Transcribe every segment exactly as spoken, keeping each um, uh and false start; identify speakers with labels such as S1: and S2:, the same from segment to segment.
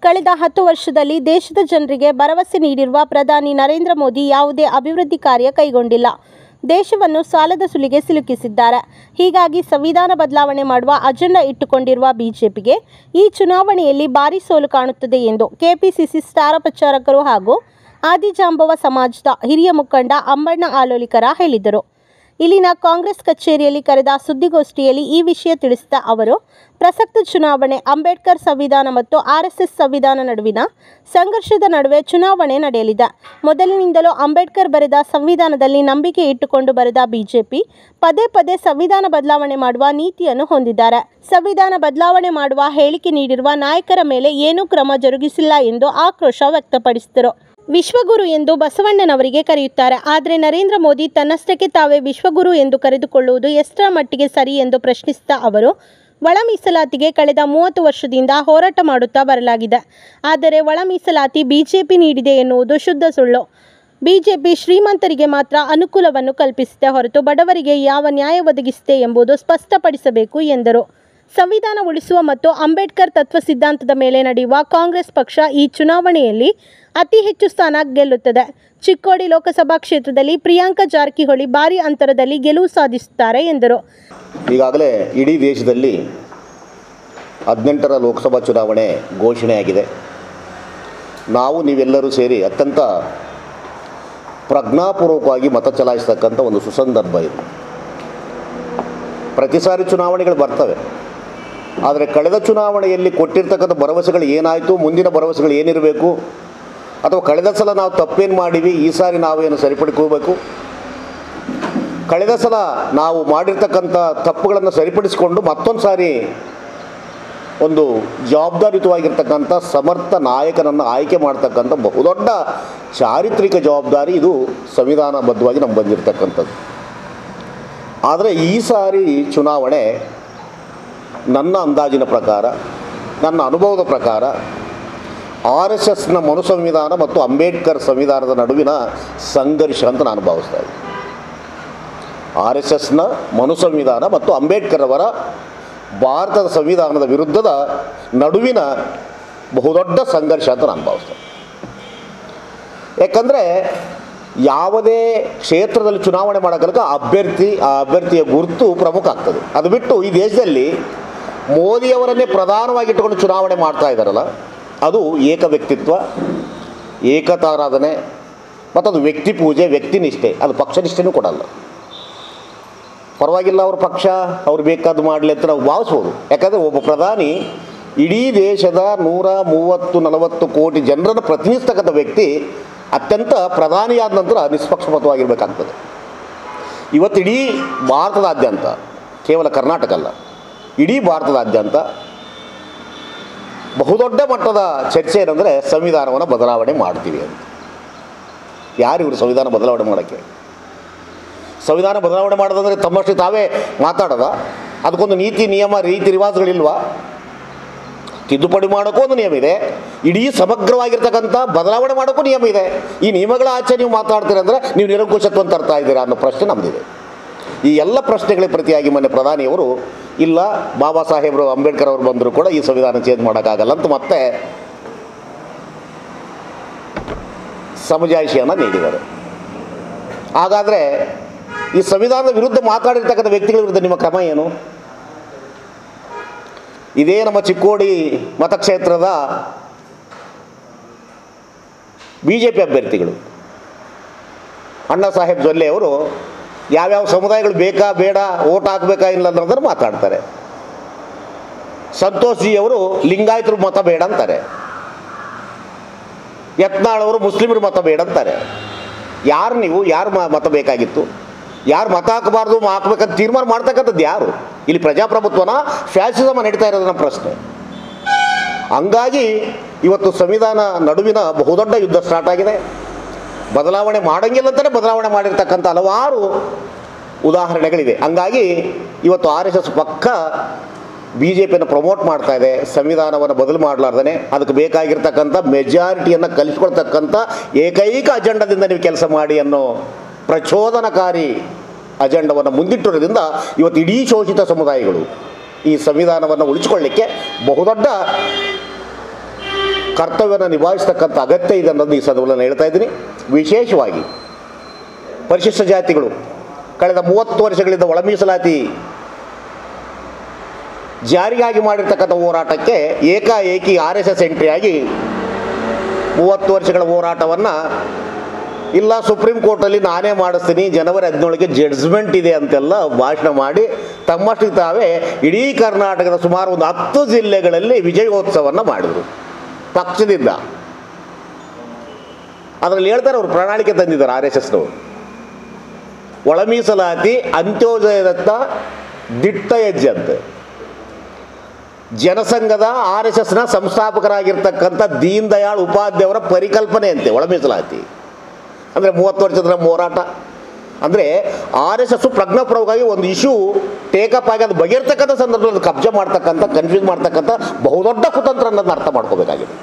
S1: ಕಳೆದ ಹತ್ತು ವರ್ಷದಲ್ಲಿ ದೇಶದ ಜನರಿಗೆ ಭರವಸೆ ನೀಡಿರುವ ಪ್ರಧಾನಿ ನರೇಂದ್ರ ಮೋದಿ ಯಾವುದೇ ಅಭಿವೃದ್ಧಿ ಕಾರ್ಯ ಕೈಗೊಂಡಿಲ್ಲ. ದೇಶವನ್ನು ಸಾಲದ ಸುಳಿಗೆ ಸಿಲುಕಿಸಿದ್ದಾರೆ. ಹೀಗಾಗಿ ಸಂವಿಧಾನ ಬದಲಾವಣೆ ಮಾಡುವ ಅಜೆಂಡಾ ಇಟ್ಟುಕೊಂಡಿರುವ ಬಿಜೆಪಿಗೆ ಈ ಚುನಾವಣೆಯಲ್ಲಿ ಭಾರೀ ಸೋಲು ಕಾಣುತ್ತದೆ ಎಂದು ಕೆಪಿಸಿಸಿ ಸ್ಟಾರ್ ಪ್ರಚಾರಕರು ಹಾಗೂ ಆದಿಜಾಂಬವ ಸಮಾಜದ ಹಿರಿಯ ಮುಖಂಡ ಅಂಬಣ್ಣ ಆಲೋಲಿಕರ ಹೇಳಿದರು. ಇಲ್ಲಿನ ಕಾಂಗ್ರೆಸ್ ಕಚೇರಿಯಲ್ಲಿ ಕರೆದ ಸುದ್ದಿಗೋಷ್ಠಿಯಲ್ಲಿ ಈ ವಿಷಯ ತಿಳಿಸಿದ ಅವರು, ಪ್ರಸಕ್ತ ಚುನಾವಣೆ ಅಂಬೇಡ್ಕರ್ ಸಂವಿಧಾನ ಮತ್ತು ಆರ್ಎಸ್ಎಸ್ ಸಂವಿಧಾನ ನಡುವಿನ ಸಂಘರ್ಷದ ನಡುವೆ ಚುನಾವಣೆ ನಡೆಯಲಿದೆ. ಮೊದಲಿನಿಂದಲೂ ಅಂಬೇಡ್ಕರ್ ಬರೆದ ಸಂವಿಧಾನದಲ್ಲಿ ನಂಬಿಕೆ ಇಟ್ಟುಕೊಂಡು ಬರೆದ ಬಿಜೆಪಿ ಪದೇ ಪದೇ ಸಂವಿಧಾನ ಬದಲಾವಣೆ ಮಾಡುವ ನೀತಿಯನ್ನು ಹೊಂದಿದ್ದಾರೆ. ಸಂವಿಧಾನ ಬದಲಾವಣೆ ಮಾಡುವ ಹೇಳಿಕೆ ನೀಡಿರುವ ನಾಯಕರ ಮೇಲೆ ಏನೂ ಕ್ರಮ ಜರುಗಿಸಿಲ್ಲ ಎಂದು ಆಕ್ರೋಶ ವ್ಯಕ್ತಪಡಿಸಿದರು. ವಿಶ್ವಗುರು ಎಂದು ಬಸವಣ್ಣನವರಿಗೆ ಕರೆಯುತ್ತಾರೆ. ಆದರೆ ನರೇಂದ್ರ ಮೋದಿ ತನ್ನಷ್ಟಕ್ಕೆ ತಾವೇ ವಿಶ್ವಗುರು ಎಂದು ಕರೆದುಕೊಳ್ಳುವುದು ಎಷ್ಟರ ಮಟ್ಟಿಗೆ ಸರಿ ಎಂದು ಪ್ರಶ್ನಿಸಿದ ಅವರು, ಒಳ ಮೀಸಲಾತಿಗೆ ಕಳೆದ ಮೂವತ್ತು ವರ್ಷದಿಂದ ಹೋರಾಟ ಮಾಡುತ್ತಾ ಬರಲಾಗಿದೆ. ಆದರೆ ಒಳ ಮೀಸಲಾತಿ ಬಿಜೆಪಿ ನೀಡಿದೆ ಎನ್ನುವುದು ಶುದ್ಧ ಸುಳ್ಳು. ಬಿಜೆಪಿ ಶ್ರೀಮಂತರಿಗೆ ಮಾತ್ರ ಅನುಕೂಲವನ್ನು ಕಲ್ಪಿಸಿದೆ ಹೊರತು ಬಡವರಿಗೆ ಯಾವ ನ್ಯಾಯ ಒದಗಿಸಿದೆ ಎಂಬುದು ಸ್ಪಷ್ಟಪಡಿಸಬೇಕು ಎಂದರು. ಸಂವಿಧಾನ ಉಳಿಸುವ ಮತ್ತು ಅಂಬೇಡ್ಕರ್ ತತ್ವ ಸಿದ್ಧಾಂತದ ಮೇಲೆ ನಡೆಯುವ ಕಾಂಗ್ರೆಸ್ ಪಕ್ಷ ಈ ಚುನಾವಣೆಯಲ್ಲಿ ಅತಿ ಹೆಚ್ಚು ಸ್ಥಾನ ಗೆಲ್ಲುತ್ತದೆ. ಚಿಕ್ಕೋಡಿ ಲೋಕಸಭಾ ಕ್ಷೇತ್ರದಲ್ಲಿ ಪ್ರಿಯಾಂಕಾ ಜಾರಕಿಹೊಳಿ ಭಾರೀ ಅಂತರದಲ್ಲಿ ಗೆಲುವು ಸಾಧಿಸುತ್ತಾರೆ ಎಂದರು.
S2: ಈಗಾಗಲೇ ಇಡೀ ದೇಶದಲ್ಲಿ ಹದಿನೆಂಟರ ಲೋಕಸಭಾ ಚುನಾವಣೆ ಘೋಷಣೆಯಾಗಿದೆ. ನಾವು ನೀವೆಲ್ಲರೂ ಸೇರಿ ಅತ್ಯಂತ ಪ್ರಜ್ಞಾಪೂರ್ವಕವಾಗಿ ಮತ ಚಲಾಯಿಸತಕ್ಕಂಥ ಒಂದು ಸುಸಂದರ್ಭ ಇದು. ಪ್ರತಿ ಸಾರಿ ಚುನಾವಣೆಗಳು ಬರ್ತವೆ, ಆದರೆ ಕಳೆದ ಚುನಾವಣೆಯಲ್ಲಿ ಕೊಟ್ಟಿರ್ತಕ್ಕಂಥ ಭರವಸೆಗಳು ಏನಾಯಿತು, ಮುಂದಿನ ಭರವಸೆಗಳು ಏನಿರಬೇಕು, ಅಥವಾ ಕಳೆದ ಸಲ ನಾವು ತಪ್ಪೇನು ಮಾಡೀವಿ, ಈ ಸಾರಿ ನಾವೇನು ಸರಿಪಡಿಸ್ಕೋಬೇಕು, ಕಳೆದ ಸಲ ನಾವು ಮಾಡಿರ್ತಕ್ಕಂಥ ತಪ್ಪುಗಳನ್ನು ಸರಿಪಡಿಸಿಕೊಂಡು ಮತ್ತೊಂದು ಸಾರಿ ಒಂದು ಜವಾಬ್ದಾರಿಯುತವಾಗಿರ್ತಕ್ಕಂಥ ಸಮರ್ಥ ನಾಯಕನನ್ನು ಆಯ್ಕೆ ಮಾಡ್ತಕ್ಕಂಥ ಬಹುದೊಡ್ಡ ಚಾರಿತ್ರಿಕ ಜವಾಬ್ದಾರಿ ಇದು ಸಂವಿಧಾನಬದ್ಧವಾಗಿ ನಮ್ಗೆ ಬಂದಿರತಕ್ಕಂಥದ್ದು. ಆದರೆ ಈ ಸಾರಿ ಚುನಾವಣೆ ನನ್ನ ಅಂದಾಜಿನ ಪ್ರಕಾರ, ನನ್ನ ಅನುಭವದ ಪ್ರಕಾರ ಆರ್ ಎಸ್ ಎಸ್ನ ಮನು ಸಂವಿಧಾನ ಮತ್ತು ಅಂಬೇಡ್ಕರ್ ಸಂವಿಧಾನದ ನಡುವಿನ ಸಂಘರ್ಷ ಅಂತ ನಾನು ಭಾವಿಸ್ತಾ ಇದ್ದೀನಿ. ಆರ್ ಎಸ್ ಎಸ್ನ ಮನು ಸಂವಿಧಾನ ಮತ್ತು ಅಂಬೇಡ್ಕರ್ ಅವರ ಭಾರತದ ಸಂವಿಧಾನದ ವಿರುದ್ಧದ ನಡುವಿನ ಬಹುದೊಡ್ಡ ಸಂಘರ್ಷ ಅಂತ ನಾನು ಭಾವಿಸ್ತೇನೆ. ಯಾಕಂದರೆ ಯಾವುದೇ ಕ್ಷೇತ್ರದಲ್ಲಿ ಚುನಾವಣೆ ಮಾಡೋಕ್ಕಲ್ಕ ಅಭ್ಯರ್ಥಿ ಆ ಅಭ್ಯರ್ಥಿಯ ಗುರುತು ಪ್ರಮುಖ ಆಗ್ತದೆ. ಅದು ಬಿಟ್ಟು ಈ ದೇಶದಲ್ಲಿ ಮೋದಿಯವರನ್ನೇ ಪ್ರಧಾನವಾಗಿಟ್ಟುಕೊಂಡು ಚುನಾವಣೆ ಮಾಡ್ತಾ ಇದ್ದಾರಲ್ಲ, ಅದು ಏಕ ವ್ಯಕ್ತಿತ್ವ, ಏಕತಾರಾಧನೆ ಮತ್ತು ಅದು ವ್ಯಕ್ತಿ ಪೂಜೆ, ವ್ಯಕ್ತಿನಿಷ್ಠೆ, ಅದು ಪಕ್ಷನಿಷ್ಠೆನೂ ಕೊಡಲ್ಲ. ಪರವಾಗಿಲ್ಲ, ಅವ್ರ ಪಕ್ಷ ಅವ್ರು ಬೇಕಾದ್ದು ಮಾಡಲಿ ಅಂತ ನಾವು ಭಾವಿಸ್ಬೋದು. ಯಾಕಂದರೆ ಒಬ್ಬ ಪ್ರಧಾನಿ ಇಡೀ ದೇಶದ ನೂರ ಮೂವತ್ತು ನಲವತ್ತು ಕೋಟಿ ಜನರನ್ನು ಪ್ರತಿನಿಧಿಸ್ತಕ್ಕಂಥ ವ್ಯಕ್ತಿ ಅತ್ಯಂತ ಪ್ರಧಾನಿಯಾದ ನಂತರ ನಿಷ್ಪಕ್ಷಪಾತವಾಗಿರಬೇಕಾಗ್ತದೆ. ಇವತ್ತು ಇಡೀ ಭಾರತದಾದ್ಯಂತ, ಕೇವಲ ಕರ್ನಾಟಕ ಅಲ್ಲ, ಇಡೀ ಭಾರತದಾದ್ಯಂತ ಬಹುದೊಡ್ಡ ಮಟ್ಟದ ಚರ್ಚೆ ಏನಂದರೆ ಸಂವಿಧಾನವನ್ನು ಬದಲಾವಣೆ ಮಾಡ್ತೀವಿ ಅಂತ. ಯಾರು ಇವರು ಸಂವಿಧಾನ ಬದಲಾವಣೆ ಮಾಡೋಕ್ಕೆ? ಸಂವಿಧಾನ ಬದಲಾವಣೆ ಮಾಡೋದಂದರೆ ತಮ್ಮಷ್ಟು ತಾವೇ ಮಾತಾಡೋದ? ಅದಕ್ಕೊಂದು ನೀತಿ ನಿಯಮ ರೀತಿ ರಿವಾಜುಗಳಿಲ್ವಾ? ತಿದ್ದುಪಡಿ ಮಾಡೋಕ್ಕೂ ಒಂದು ನಿಯಮ ಇದೆ, ಇಡೀ ಸಮಗ್ರವಾಗಿರ್ತಕ್ಕಂಥ ಬದಲಾವಣೆ ಮಾಡೋಕ್ಕೂ ನಿಯಮ ಇದೆ. ಈ ನಿಯಮಗಳ ಆಚೆ ನೀವು ಮಾತಾಡ್ತೀರಂದರೆ ನೀವು ನಿರಂಕುಶತ್ವ ತರ್ತಾ ಇದ್ದೀರಾ ಅನ್ನೋ ಪ್ರಶ್ನೆ ನಮ್ಮದಿದೆ. ಈ ಎಲ್ಲ ಪ್ರಶ್ನೆಗಳಿಗೆ ಪ್ರತಿಯಾಗಿ ಮೊನ್ನೆ ಪ್ರಧಾನಿಯವರು ಇಲ್ಲ, ಬಾಬಾ ಸಾಹೇಬರು ಅಂಬೇಡ್ಕರ್ ಅವರು ಬಂದರೂ ಕೂಡ ಈ ಸಂವಿಧಾನ ಚೇಂಜ್ ಮಾಡೋಕ್ಕಾಗಲ್ಲ ಅಂತ ಮತ್ತೆ ಸಮಜಾಯಿಷಿಯನ್ನು ನೀಡಿದ್ದಾರೆ. ಹಾಗಾದರೆ ಈ ಸಂವಿಧಾನದ ವಿರುದ್ಧ ಮಾತಾಡಿರ್ತಕ್ಕಂಥ ವ್ಯಕ್ತಿಗಳ ವಿರುದ್ಧ ನಿಮ್ಮ ಕ್ರಮ ಏನು? ಇದೇ ನಮ್ಮ ಚಿಕ್ಕೋಡಿ ಮತಕ್ಷೇತ್ರದ ಬಿ ಜೆ ಪಿ ಅಭ್ಯರ್ಥಿಗಳು ಅಣ್ಣಾ ಸಾಹೇಬ್ ಜೊಲ್ಲೆ ಅವರು ಯಾವ್ಯಾವ ಸಮುದಾಯಗಳು ಬೇಕಾ ಬೇಡ, ಓಟ್ ಹಾಕಬೇಕಾ ಇಲ್ಲ ಅನ್ನೋದನ್ನು ಮಾತಾಡ್ತಾರೆ. ಸಂತೋಷ್ ಜಿ ಅವರು ಲಿಂಗಾಯತರು ಮತ ಬೇಡ ಅಂತಾರೆ, ಯತ್ನಾಳ್ ಅವರು ಮುಸ್ಲಿಮರು ಮತ ಬೇಡ ಅಂತಾರೆ. ಯಾರು ನೀವು? ಯಾರು ಮತ ಬೇಕಾಗಿತ್ತು? ಯಾರು ಮತ ಹಾಕಬಾರ್ದು ಹಾಕ್ಬೇಕಂತ ತೀರ್ಮಾನ ಮಾಡ್ತಕ್ಕಂಥದ್ದು ಯಾರು? ಇಲ್ಲಿ ಪ್ರಜಾಪ್ರಭುತ್ವನ ಫ್ಯಾಸಿಸಮ ನಡೀತಾ ಇರೋದನ್ನ ಪ್ರಶ್ನೆ. ಹಂಗಾಗಿ ಇವತ್ತು ಸಂವಿಧಾನ ನಡುವಿನ ಬಹುದೊಡ್ಡ ಯುದ್ಧ ಸ್ಟಾರ್ಟ್ ಆಗಿದೆ. ಬದಲಾವಣೆ ಮಾಡೋಂಗಿಲ್ಲ ಅಂತಲೇ ಬದಲಾವಣೆ ಮಾಡಿರ್ತಕ್ಕಂಥ ಹಲವಾರು ಉದಾಹರಣೆಗಳಿವೆ. ಹಂಗಾಗಿ ಇವತ್ತು ಆರ್ ಎಸ್ ಎಸ್ ಪಕ್ಕ ಬಿ ಜೆ ಪಿಯನ್ನು ಪ್ರಮೋಟ್ ಮಾಡ್ತಾ ಇದೆ. ಸಂವಿಧಾನವನ್ನು ಬದಲು ಮಾಡಲಾರ್ದೇ ಅದಕ್ಕೆ ಬೇಕಾಗಿರ್ತಕ್ಕಂಥ ಮೆಜಾರಿಟಿಯನ್ನು ಕಲಿಸ್ಕೊಳ್ತಕ್ಕಂಥ ಏಕೈಕ ಅಜೆಂಡದಿಂದ ನೀವು ಕೆಲಸ ಮಾಡಿ ಅನ್ನೋ ಪ್ರಚೋದನಕಾರಿ ಅಜೆಂಡವನ್ನು ಮುಂದಿಟ್ಟಿರೋದ್ರಿಂದ ಇವತ್ತು ಇಡೀ ಶೋಷಿತ ಸಮುದಾಯಗಳು ಈ ಸಂವಿಧಾನವನ್ನು ಉಳಿಸಿಕೊಳ್ಳಲಿಕ್ಕೆ ಬಹುದೊಡ್ಡ ಕರ್ತವ್ಯನ ನಿಭಾಯಿಸ್ತಕ್ಕಂಥ ಅಗತ್ಯ ಇದೆ ಅನ್ನೋದು ಈ ಸಂದರ್ಭದಲ್ಲಿ ಹೇಳ್ತಾ ಇದ್ದೀನಿ. ವಿಶೇಷವಾಗಿ ಪರಿಶಿಷ್ಟ ಜಾತಿಗಳು ಕಳೆದ ಮೂವತ್ತು ವರ್ಷಗಳಿಂದ ಒಳ ಮೀಸಲಾತಿ ಜಾರಿಗಾಗಿ ಮಾಡಿರ್ತಕ್ಕಂಥ ಹೋರಾಟಕ್ಕೆ ಏಕಾಏಕಿ ಆರ್ ಎಸ್ ಎಸ್ ಎಂಟ್ರಿಯಾಗಿ ಮೂವತ್ತು ವರ್ಷಗಳ ಹೋರಾಟವನ್ನು ಇಲ್ಲ ಸುಪ್ರೀಂ ಕೋರ್ಟಲ್ಲಿ ನಾನೇ ಮಾಡಿಸ್ತೀನಿ, ಜನವರಿ ಹದಿನೇಳಕ್ಕೆ ಜಡ್ಜ್ಮೆಂಟ್ ಇದೆ ಅಂತೆಲ್ಲ ಭಾಷಣ ಮಾಡಿ ತಮ್ಮಷ್ಟಿಗೆ ತಾವೇ ಇಡೀ ಕರ್ನಾಟಕದ ಸುಮಾರು ಒಂದು ಹತ್ತು ಜಿಲ್ಲೆಗಳಲ್ಲಿ ವಿಜಯೋತ್ಸವವನ್ನು ಮಾಡಿದರು ಪಕ್ಷದಿಂದ. ಅದರಲ್ಲಿ ಹೇಳ್ತಾರೆ ಅವರು ಪ್ರಣಾಳಿಕೆ ತಂದಿದ್ದಾರೆ ಆರ್ ಎಸ್ ಎಸ್ನವರು. ಒಳ ಮೀಸಲಾತಿ ಅಂತ್ಯೋದಯದತ್ತ ದಿಟ್ಟ ಹೆಜ್ಜೆ ಅಂತೆ. ಜನಸಂಘದ ಆರ್ ಎಸ್ ಎಸ್ನ ಸಂಸ್ಥಾಪಕರಾಗಿರ್ತಕ್ಕಂಥ ದೀನ್ ದಯಾಳ್ ಉಪಾಧ್ಯಾಯ ಅವರ ಪರಿಕಲ್ಪನೆ ಅಂತೆ ಒಳ ಮೀಸಲಾತಿ ಅಂದರೆ ಮೂವತ್ತು ವರ್ಷದ ನಮ್ಮ ಹೋರಾಟ. ಅಂದರೆ ಆರ್ ಎಸ್ ಎಸ್ ಪ್ರಜ್ಞಾಪೂರ್ವಕವಾಗಿ ಒಂದು ಇಶ್ಯೂ ಟೇಕಪ್ ಆಗಿ ಅದು ಬಗೆರ್ತಕ್ಕಂಥ ಸಂದರ್ಭದಲ್ಲಿ ಕಬ್ಜೆ ಮಾಡ್ತಕ್ಕಂಥ ಕನ್ಫ್ಯೂಸ್ ಮಾಡ್ತಕ್ಕಂಥ ಬಹುದೊಡ್ಡ ಕುತಂತ್ರ ಅನ್ನೋದನ್ನ ಅರ್ಥ ಮಾಡ್ಕೋಬೇಕಾಗಿದೆ.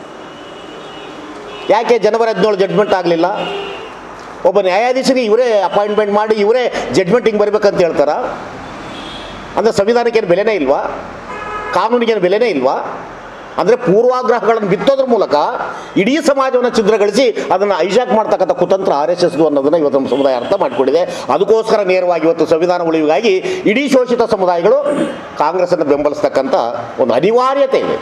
S2: ಯಾಕೆ ಜನವರಿ ಹದಿನೇಳು ಜಡ್ಜ್ಮೆಂಟ್ ಆಗಲಿಲ್ಲ? ಒಬ್ಬ ನ್ಯಾಯಾಧೀಶರಿಗೆ ಇವರೇ ಅಪಾಯಿಂಟ್ಮೆಂಟ್ ಮಾಡಿ ಇವರೇ ಜಡ್ಜ್ಮೆಂಟ್ ಹಿಂಗೆ ಬರಬೇಕಂತ ಹೇಳ್ತಾರ? ಅಂದರೆ ಸಂವಿಧಾನಕ್ಕೇನು ಬೆಲೆನೇ ಇಲ್ವಾ? ಕಾನೂನಿಗೇನು ಬೆಲೆನೇ ಇಲ್ವಾ? ಅಂದರೆ ಪೂರ್ವಾಗ್ರಹಗಳನ್ನು ಬಿತ್ತೋದ್ರ ಮೂಲಕ ಇಡೀ ಸಮಾಜವನ್ನು ಛಿದ್ರಗೊಳಿಸಿ ಅದನ್ನು ಹೈಜಾಕ್ ಮಾಡ್ತಕ್ಕಂಥ ಕುತಂತ್ರ ಆರ್ ಎಸ್ ಎಸ್ದು ಅನ್ನೋದನ್ನು ಇವತ್ತು ನಮ್ಮ ಸಮುದಾಯ ಅರ್ಥ ಮಾಡಿಕೊಂಡಿದೆ. ಅದಕ್ಕೋಸ್ಕರ ನೇರವಾಗಿ ಇವತ್ತು ಸಂವಿಧಾನ ಉಳಿವಿಗಾಗಿ ಇಡೀ ಶೋಷಿತ ಸಮುದಾಯಗಳು ಕಾಂಗ್ರೆಸ್ಸನ್ನು ಬೆಂಬಲಿಸ್ತಕ್ಕಂಥ ಒಂದು ಅನಿವಾರ್ಯತೆ ಇದೆ.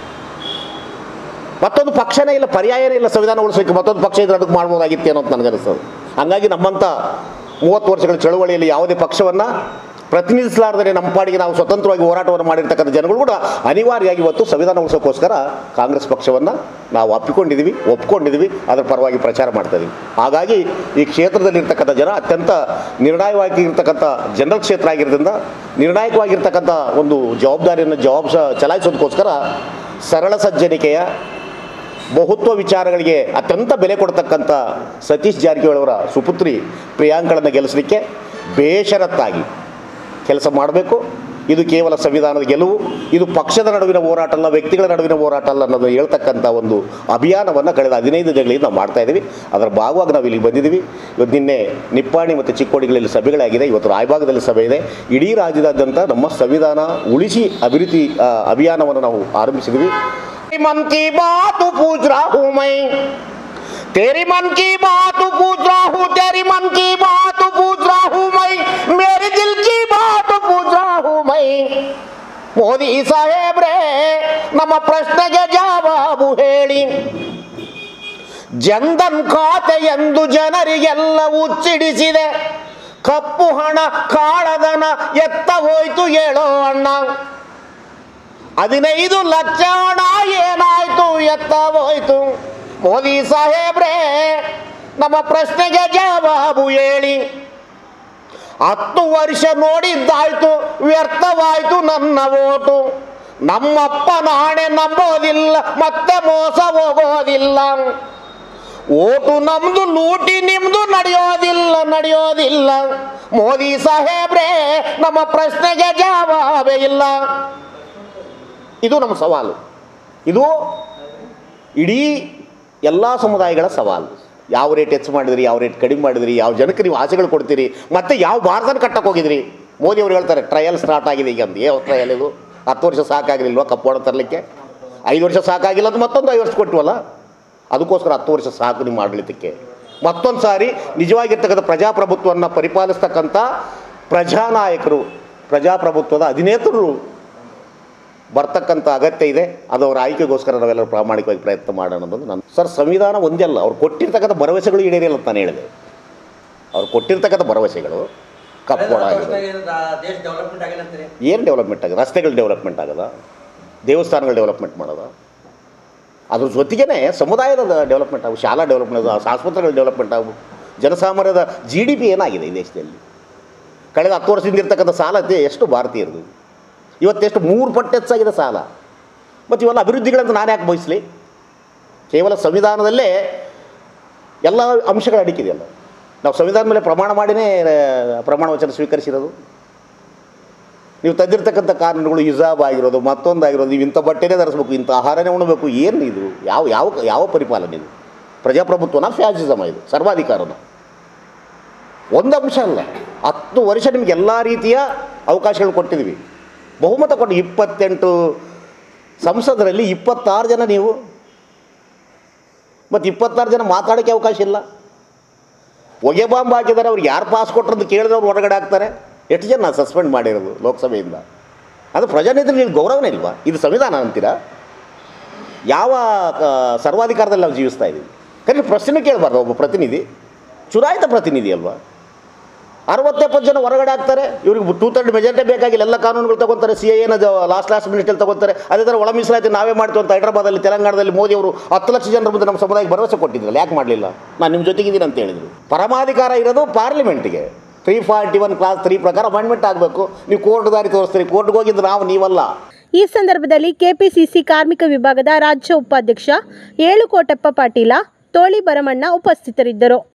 S2: ಮತ್ತೊಂದು ಪಕ್ಷನೇ ಇಲ್ಲ, ಪರ್ಯಾಯನೇ ಇಲ್ಲ ಸಂವಿಧಾನ ಉಳಿಸೋಕ್ಕೆ. ಮತ್ತೊಂದು ಪಕ್ಷ ಇದ್ರೆ ಅದಕ್ಕೆ ಮಾಡ್ಬೋದಾಗಿತ್ತು ಅನ್ನೋದು ನನಗನ್ನಿಸ್ತದೆ. ಹಾಗಾಗಿ ನಮ್ಮಂಥ ಮೂವತ್ತು ವರ್ಷಗಳ ಚಳುವಳಿಯಲ್ಲಿ ಯಾವುದೇ ಪಕ್ಷವನ್ನು ಪ್ರತಿನಿಧಿಸಲಾರದೇ ನಮ್ಮ ಪಾಡಿಗೆ ನಾವು ಸ್ವತಂತ್ರವಾಗಿ ಹೋರಾಟವನ್ನು ಮಾಡಿರ್ತಕ್ಕಂಥ ಜನಗಳು ಕೂಡ ಅನಿವಾರ್ಯವಾಗಿ ಇವತ್ತು ಸಂವಿಧಾನ ಉಳಿಸೋಕ್ಕೋಸ್ಕರ ಕಾಂಗ್ರೆಸ್ ಪಕ್ಷವನ್ನು ನಾವು ಅಪ್ಪಿಕೊಂಡಿದ್ದೀವಿ, ಒಪ್ಕೊಂಡಿದ್ದೀವಿ, ಅದರ ಪರವಾಗಿ ಪ್ರಚಾರ ಮಾಡ್ತಾ ಇದ್ದೀವಿ. ಹಾಗಾಗಿ ಈ ಕ್ಷೇತ್ರದಲ್ಲಿರ್ತಕ್ಕಂಥ ಜನ ಅತ್ಯಂತ ನಿರ್ಣಾಯಕವಾಗಿ ಇರ್ತಕ್ಕಂಥ ಜನರಲ್ ಕ್ಷೇತ್ರ ಆಗಿರೋದ್ರಿಂದ ನಿರ್ಣಾಯಕವಾಗಿರ್ತಕ್ಕಂಥ ಒಂದು ಜವಾಬ್ದಾರಿಯನ್ನು ಜವಾಬ್ ಚಲಾಯಿಸೋದಕ್ಕೋಸ್ಕರ ಸರಳ ಸಜ್ಜನಿಕೆಯ ಬಹುತ್ವ ವಿಚಾರಗಳಿಗೆ ಅತ್ಯಂತ ಬೆಲೆ ಕೊಡ್ತಕ್ಕಂಥ ಸತೀಶ್ ಜಾರಕಿಹೊಳಿ ಅವರ ಸುಪುತ್ರಿ ಪ್ರಿಯಾಂಕಳನ್ನು ಗೆಲ್ಲಿಸಲಿಕ್ಕೆ ಬೇಷರತ್ತಾಗಿ ಕೆಲಸ ಮಾಡಬೇಕು. ಇದು ಕೇವಲ ಸಂವಿಧಾನದ ಗೆಲುವು, ಇದು ಪಕ್ಷದ ನಡುವಿನ ಹೋರಾಟ ಅಲ್ಲ, ವ್ಯಕ್ತಿಗಳ ನಡುವಿನ ಹೋರಾಟ ಅಲ್ಲ ಅನ್ನೋದು ಹೇಳ್ತಕ್ಕಂಥ ಒಂದು ಅಭಿಯಾನವನ್ನು ಕಳೆದ ಹದಿನೈದು ದಿನಗಳಿಂದ ನಾವು ಮಾಡ್ತಾಯಿದ್ದೀವಿ. ಅದರ ಭಾಗವಾಗಿ ನಾವು ಇಲ್ಲಿಗೆ ಬಂದಿದ್ದೀವಿ. ಇವತ್ತು ನಿನ್ನೆ ನಿಪ್ಪಾಣಿ ಮತ್ತು ಚಿಕ್ಕೋಡಿಗಳಲ್ಲಿ ಸಭೆಗಳಾಗಿದೆ, ಇವತ್ತು ರಾಯಭಾಗದಲ್ಲಿ ಸಭೆ ಇದೆ. ಇಡೀ ರಾಜ್ಯದಾದ್ಯಂತ ನಮ್ಮ ಸಂವಿಧಾನ ಉಳಿಸಿ ಅಭಿವೃದ್ಧಿ ಅಭಿಯಾನವನ್ನು ನಾವು ಆರಂಭಿಸಿದ್ದೀವಿ. मन की बात पूछ रहा हूँ मैं, तेरी मन की बात पूछ रहा हूँ, तेरी मन की बात पूछ रहा हूँ मैं, मेरे दिल की बात पूछ रहा हूँ मैं. ಮೋದಿ ಸಾಹೇಬ್ರೆ ನಮ್ಮ ಪ್ರಶ್ನೆಗೆ ಜವಾಬು ಹೇಳಿ. ಜನ್ಧನ್ ಖಾತೆ ಎಂದು ಜನರಿಗೆಲ್ಲ ಹುಚ್ಚಿಡಿಸಿದೆ, ಕಪ್ಪು ಹಣ ಕಾಳಧನ ಎತ್ತ ಹೋಯ್ತು ಹೇಳೋ ಅಣ್ಣ. ಹದಿನೈದು ಲಕ್ಷ ಹಣ ಏನಾಯ್ತು ಎತ್ತ ಹೋಯ್ತು. ಮೋದಿ ಸಾಹೇಬ್ರೆ ನಮ್ಮ ಪ್ರಶ್ನೆಗೆ ಜವಾಬು ಹೇಳಿ. ಹತ್ತು ವರ್ಷ ನೋಡಿದ್ದಾಯ್ತು, ವ್ಯರ್ಥವಾಯ್ತು ನನ್ನ ಓಟು. ನಮ್ಮಪ್ಪ ನಾಣೆ ನಂಬೋದಿಲ್ಲ, ಮತ್ತೆ ಮೋಸ ಹೋಗೋದಿಲ್ಲ. ಓಟು ನಮ್ದು, ಲೂಟಿ ನಿಮ್ದು ನಡೆಯೋದಿಲ್ಲ ನಡೆಯೋದಿಲ್ಲ. ಮೋದಿ ಸಾಹೇಬ್ರೆ ನಮ್ಮ ಪ್ರಶ್ನೆಗೆ ಜವಾಬೇ ಇಲ್ಲ. ಇದು ನಮ್ಮ ಸವಾಲು. ಇದು ಇಡೀ ಎಲ್ಲ ಸಮುದಾಯಗಳ ಸವಾಲು. ಯಾವ ರೇಟ್ ಹೆಚ್ಚು ಮಾಡಿದ್ರಿ, ಯಾವ ರೇಟ್ ಕಡಿಮೆ ಮಾಡಿದ್ರಿ, ಯಾವ ಜನಕ್ಕೆ ನೀವು ಆಸೆಗಳು ಕೊಡ್ತೀರಿ, ಮತ್ತು ಯಾವ ಭಾರತನ ಕಟ್ಟಕ್ಕೆ ಹೋಗಿದ್ರಿ. ಮೋದಿ ಅವರು ಹೇಳ್ತಾರೆ ಟ್ರಯಲ್ ಸ್ಟಾರ್ಟ್ ಆಗಿದೆ ಈಗ ಅಂತ. ಯಾವ ಟ್ರಯಲ್ ಇದು? ಹತ್ತು ವರ್ಷ ಸಾಕಾಗಲಿಲ್ವ ಕಪ್ಪು ಹಣ ತರಲಿಕ್ಕೆ? ಐದು ವರ್ಷ ಸಾಕಾಗಿಲ್ಲ ಅಂತ ಮತ್ತೊಂದು ಐದು ವರ್ಷ ಕೊಟ್ಟವಲ್ಲ, ಅದಕ್ಕೋಸ್ಕರ ಹತ್ತು ವರ್ಷ ಸಾಕು ನಿಮ್ಮ ಆಡಳಿತಕ್ಕೆ. ಮತ್ತೊಂದು ಸಾರಿ ನಿಜವಾಗಿರ್ತಕ್ಕಂಥ ಪ್ರಜಾಪ್ರಭುತ್ವವನ್ನು ಪರಿಪಾಲಿಸ್ತಕ್ಕಂಥ ಪ್ರಜಾನಾಯಕರು, ಪ್ರಜಾಪ್ರಭುತ್ವದ ಅಧಿನೇತರು ಬರ್ತಕ್ಕಂಥ ಅಗತ್ಯ ಇದೆ. ಅದು ಅವರ ಆಯ್ಕೆಗೋಸ್ಕರ ನಾವೆಲ್ಲರೂ ಪ್ರಾಮಾಣಿಕವಾಗಿ ಪ್ರಯತ್ನ ಮಾಡೋಣ ಅನ್ನೋದು ನಾನು. ಸರ್, ಸಂವಿಧಾನ ಒಂದೇ ಅಲ್ಲ, ಅವ್ರು ಕೊಟ್ಟಿರ್ತಕ್ಕಂಥ ಭರವಸೆಗಳು ಈಡೇರಿಲ್ಲ ಅಂತ ನಾನು ಹೇಳಿದೆ. ಅವ್ರು ಕೊಟ್ಟಿರ್ತಕ್ಕಂಥ ಭರವಸೆಗಳು ಕಪ್ಪೋಡ ಆಗಿದೆ. ಏನು ಡೆವಲಪ್ಮೆಂಟ್ ಆಗಿದೆ? ರಸ್ತೆಗಳು ಡೆವಲಪ್ಮೆಂಟ್ ಆಗೋದ, ದೇವಸ್ಥಾನಗಳು ಡೆವಲಪ್ಮೆಂಟ್ ಮಾಡೋದ, ಅದ್ರ ಜೊತೆಗೇ ಸಮುದಾಯದ ಡೆವಲಪ್ಮೆಂಟ್ ಆಗು, ಶಾಲಾ ಡೆವಲಪ್ಮೆಂಟ್ ಆಗು, ಆಸ್ಪತ್ರೆಗಳ ಡೆವಲಪ್ಮೆಂಟ್ ಆಗು. ಜನಸಾಮಾನ್ಯದ ಜಿ ಡಿ ಪಿ ಏನಾಗಿದೆ ಈ ದೇಶದಲ್ಲಿ? ಕಳೆದ ಹತ್ತು ವರ್ಷದಿಂದ ಇರ್ತಕ್ಕಂಥ ಸಾಲ ಎಷ್ಟು ಭಾರತೀಯರದು? ಇವತ್ತೆಷ್ಟು ಮೂರು ಪಟ್ಟು ಹೆಚ್ಚಾಗಿದೆ ಸಾಲ. ಮತ್ತು ಇವೆಲ್ಲ ಅಭಿವೃದ್ಧಿಗಳಂತ ನಾನು ಯಾಕೆ ಬಯಸಲಿ? ಕೇವಲ ಸಂವಿಧಾನದಲ್ಲೇ ಎಲ್ಲ ಅಂಶಗಳು ಅಡಕಿದೆಯಲ್ಲ. ನಾವು ಸಂವಿಧಾನ ಮೇಲೆ ಪ್ರಮಾಣ ಮಾಡಿನೇ ಪ್ರಮಾಣ ವಚನ ಸ್ವೀಕರಿಸಿರೋದು. ನೀವು ತಂದಿರ್ತಕ್ಕಂಥ ಕಾನೂನುಗಳು ಹಿಜಾಬ್ ಆಗಿರೋದು, ಮತ್ತೊಂದು ಆಗಿರೋದು, ನೀವು ಇಂಥ ಬಟ್ಟೆನೇ ಧರಿಸ್ಬೇಕು, ಇಂಥ ಆಹಾರನೇ ಉಣಬೇಕು, ಏನು ಇದು? ಯಾವ ಯಾವ ಯಾವ ಪರಿಪಾಲನೆ ಇದು? ಪ್ರಜಾಪ್ರಭುತ್ವನ ಫ್ಯಾಸಿಸಮ ಇದು? ಸರ್ವಾಧಿಕಾರನ? ಒಂದು ಅಂಶ ಅಲ್ಲ, ಹತ್ತು ವರ್ಷ ನಿಮ್ಗೆ ಎಲ್ಲ ರೀತಿಯ ಅವಕಾಶಗಳು ಕೊಟ್ಟಿದ್ದೀವಿ. ಬಹುಮತ ಕೊಟ್ಟು ಇಪ್ಪತ್ತೆಂಟು ಸಂಸದರಲ್ಲಿ ಇಪ್ಪತ್ತಾರು ಜನ ನೀವು ಮತ್ತು ಇಪ್ಪತ್ತಾರು ಜನ ಮಾತಾಡೋಕ್ಕೆ ಅವಕಾಶ ಇಲ್ಲ. ಹೊಗೆ ಬಾಂಬ್ ಹಾಕಿದ್ದಾರೆ, ಅವ್ರಿಗೆ ಯಾರು ಪಾಸ್ ಕೊಟ್ಟರು ಅಂತ ಕೇಳಿದ್ರೆ ಅವ್ರು ಹೊರಗಡೆ ಆಗ್ತಾರೆ. ಎಷ್ಟು ಜನ ಸಸ್ಪೆಂಡ್ ಮಾಡಿರೋದು ಲೋಕಸಭೆಯಿಂದ? ಅದು ಪ್ರಜಾಪ್ರತಿನಿಧಿಗಳಿಗೆ ಗೌರವನೇ ಇಲ್ವಾ? ಇದು ಸಂವಿಧಾನ ಅಂತೀರಾ? ಯಾವ ಸರ್ವಾಧಿಕಾರದಲ್ಲಿ ನಾವು ಜೀವಿಸ್ತಾ ಇದ್ದೀವಿ? ಕರೆ ಪ್ರಶ್ನೆ ಕೇಳಬಾರ್ದು. ಒಬ್ಬ ಪ್ರತಿನಿಧಿ ಚುನಾಯಿತ ಪ್ರತಿನಿಧಿ ಅಲ್ವಾ? ಅರವತ್ತೆಪ್ಪತ್ತು ಜನ ಹೊರಗಡೆ ಆಗ್ತಾರೆ. ಇವ್ರಿಗೆ ಟೂ ತರ್ಡ್ ಮೆಜಾರಿಟಿ ಬೇಕಾಗಿಲ್ಲ, ಎಲ್ಲ ಕಾನೂನುಗಳು ತಗೊತಾರೆ. ಸಿ ಎ ಎನ ಲಾಸ್ಟ್ ಲಾಸ್ಟ್ ಮಿನಿಟಲ್ಲಿ ತಗೋತಾರೆ. ಅದೇ ಥರ ಒಳ ಮೀಸಲಾತಿ ನಾವೇ ಮಾಡ್ತೀವಿ ಅಂತ ಹೈದರಾಬಾದಲ್ಲಿ, ತೆಲಂಗಾಣದಲ್ಲಿ ಮೋದಿ ಅವರು ಹತ್ತು ಲಕ್ಷ ಜನರ ಮುಂದೆ ನಮ್ಮ ಸಮುದಾಯಕ್ಕೆ ಭರವಸೆ ಕೊಟ್ಟಿದ್ರಲ್ಲ, ಯಾಕೆ ಮಾಡಲಿಲ್ಲ? ನಾನು ನಿಮ್ಮ ಜೊತೆಗಿದ್ದೀನಿ ಅಂತ ಹೇಳಿದರು. ಪರಮಾಧಿಕಾರ ಇರೋದು ಪಾರ್ಲಿಮೆಂಟ್ಗೆ. Three forty one clause three ಪ್ರಕಾರ ಅಮೆಂಡ್ಮೆಂಟ್ ಆಗಬೇಕು. ನೀವು ಕೋರ್ಟ್ ದಾರಿ ತೋರಿಸ್ತೀರಿ, ಕೋರ್ಟ್ಗೆ ಹೋಗಿದ್ದು ನಾವು, ನೀವಲ್ಲ.
S1: ಈ ಸಂದರ್ಭದಲ್ಲಿ ಕೆಪಿಸಿಸಿ ಕಾರ್ಮಿಕ ವಿಭಾಗದ ರಾಜ್ಯ ಉಪಾಧ್ಯಕ್ಷ ಏಳು ಕೋಟಪ್ಪ ಪಾಟೀಲ, ತೋಳಿ ಭರಮಣ್ಣ ಉಪಸ್ಥಿತರಿದ್ದರು.